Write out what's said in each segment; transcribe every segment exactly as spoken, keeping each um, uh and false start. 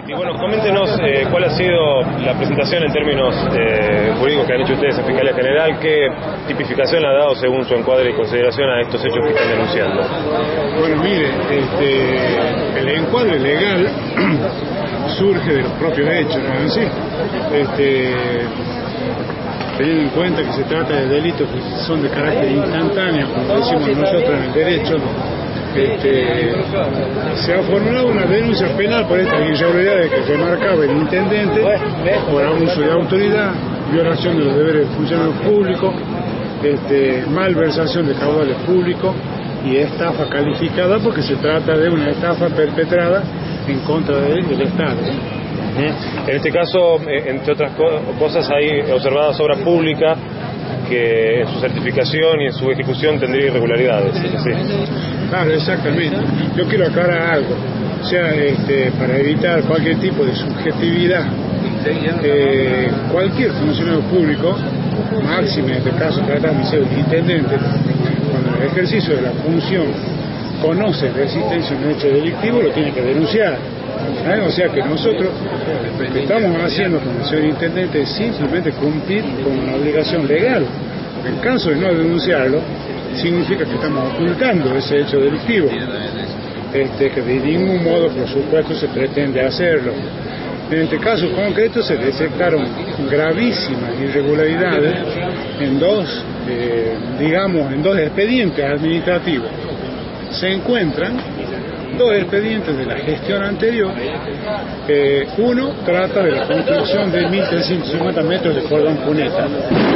Y bueno, coméntenos eh, cuál ha sido la presentación en términos eh, jurídicos que han hecho ustedes en Fiscalía General, qué tipificación le ha dado según su encuadre y consideración a estos hechos que están denunciando. Bueno, mire, este, el encuadre legal surge de los propios hechos, ¿no es así? Este, teniendo en cuenta que se trata de delitos que son de carácter instantáneo, como decimos nosotros en el derecho, este, se ha formulado una denuncia penal por estas irregularidades que remarcaba el intendente por abuso de autoridad, violación de los deberes de funcionarios públicos, este, malversación de caudales públicos y estafa calificada, porque se trata de una estafa perpetrada en contra del Estado. En este caso, entre otras cosas, hay observadas obra pública que en su certificación y en su ejecución tendría irregularidades. ¿Sí? Claro, exactamente. Yo quiero aclarar algo, o sea, este, para evitar cualquier tipo de subjetividad, eh, cualquier funcionario público, máximo en este caso tratándose del intendente, cuando en el ejercicio de la función conoce la existencia de un hecho delictivo, lo tiene que denunciar. ¿Eh? O sea que nosotros lo que estamos haciendo con el señor intendente es simplemente cumplir con una obligación legal. En caso de no denunciarlo, significa que estamos ocultando ese hecho delictivo, este, que de ningún modo, por supuesto, se pretende hacerlo. En este caso concreto se detectaron gravísimas irregularidades en dos, eh, digamos, en dos expedientes administrativos. Se encuentran dos expedientes de la gestión anterior. Eh, uno trata de la construcción de mil trescientos cincuenta metros de cordón cuneta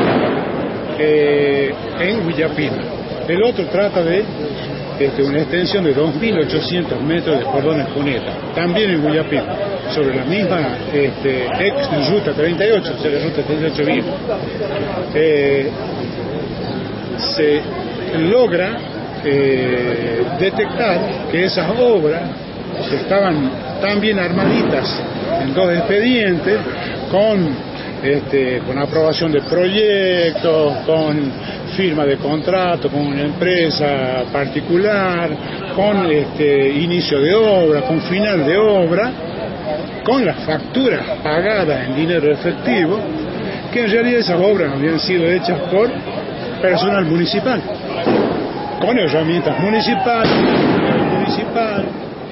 eh, en Huillapina. El otro trata de este, una extensión de dos mil ochocientos metros de cordones cuneta, también en Huillapina, sobre la misma este, ex ruta treinta y ocho, o sea, la ruta treinta y ocho bien. Eh, se logra Eh, detectar que esas obras estaban tan bien armaditas en dos expedientes, con, este, con aprobación de proyectos, con firma de contrato con una empresa particular, con este, inicio de obra, con final de obra, con las facturas pagadas en dinero efectivo, que en realidad esas obras habían sido hechas por personal municipal, con herramientas municipales, municipal.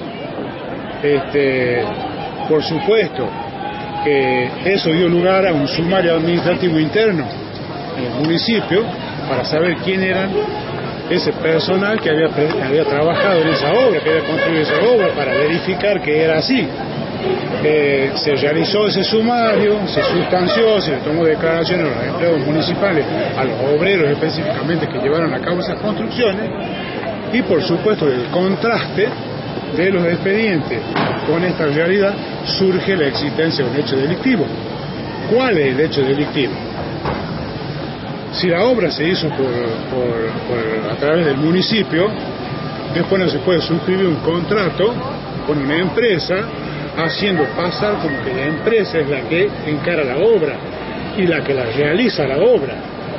Este, por supuesto que eso dio lugar a un sumario administrativo interno en el municipio para saber quién eran ese personal que había, que había trabajado en esa obra, que había construido esa obra, para verificar que era así. Eh, se realizó ese sumario, se sustanció, se le tomó declaraciones a los empleados municipales, a los obreros específicamente que llevaron a cabo esas construcciones, y por supuesto del contraste de los expedientes con esta realidad surge la existencia de un hecho delictivo. ¿Cuál es el hecho delictivo? Si la obra se hizo por, por, por, a través del municipio, después no se puede suscribir un contrato con una empresa haciendo pasar como que la empresa es la que encara la obra y la que la realiza la obra,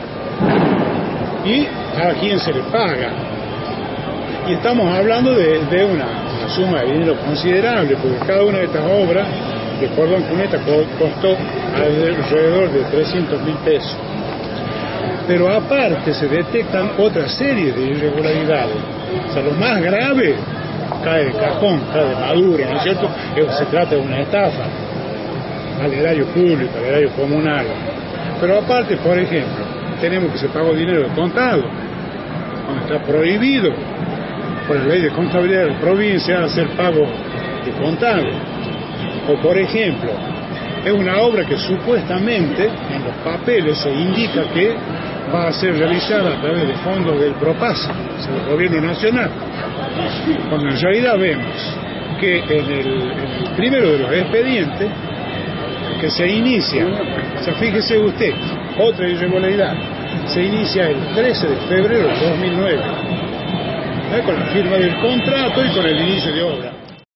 y a quién se le paga. Y estamos hablando de, de una, una suma de dinero considerable, porque cada una de estas obras de cordón cuneta costó alrededor de trescientos mil pesos. Pero aparte se detectan otra serie de irregularidades. O sea, lo más grave cae de cajón, cae de maduro, ¿no es cierto? Eso se trata de una estafa al erario público, al erario comunal. Pero aparte, por ejemplo, tenemos que se pagó dinero de contado, cuando está prohibido por la ley de contabilidad de la provincia hacer pago de contado. O por ejemplo, es una obra que supuestamente en los papeles se indica que va a ser realizada a través de fondos del PROPAS, del gobierno nacional, cuando en realidad vemos que en el, en el primero de los expedientes que se inicia, o sea, fíjese usted, otra irregularidad, se inicia el trece de febrero de dos mil nueve, ¿eh? Con la firma del contrato y con el inicio de obra.